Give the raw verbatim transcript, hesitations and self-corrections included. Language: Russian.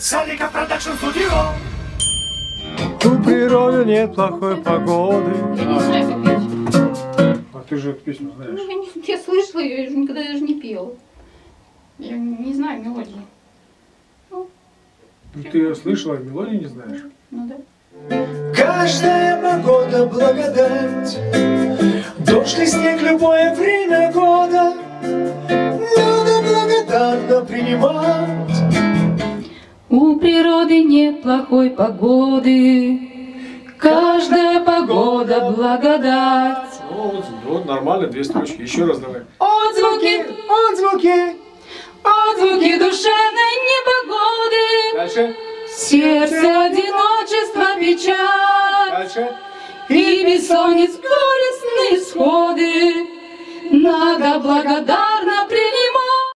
Салика Продакшн Студио. У природы нет плохой погоды. Я не знаю, как петь. А ты же эту песню знаешь. Ну, я, не, я слышала ее, я же никогда даже не пела. Я не знаю мелодии. Ну, Ну, ты ее слышала, а мелодию не знаешь? ну да. Каждая погода благодать, дождь и снег любое время года надо благодарно принимать. У природы нет плохой погоды, каждая погода благодать. Ну, вот, вот нормально, две строчки. Еще раз давай. Отзвуки, Отзвуки, отзвуки душевной непогоды. Дальше. Сердце одиночество, печаль Дальше. и бессонниц горестные исходы. Надо благодарить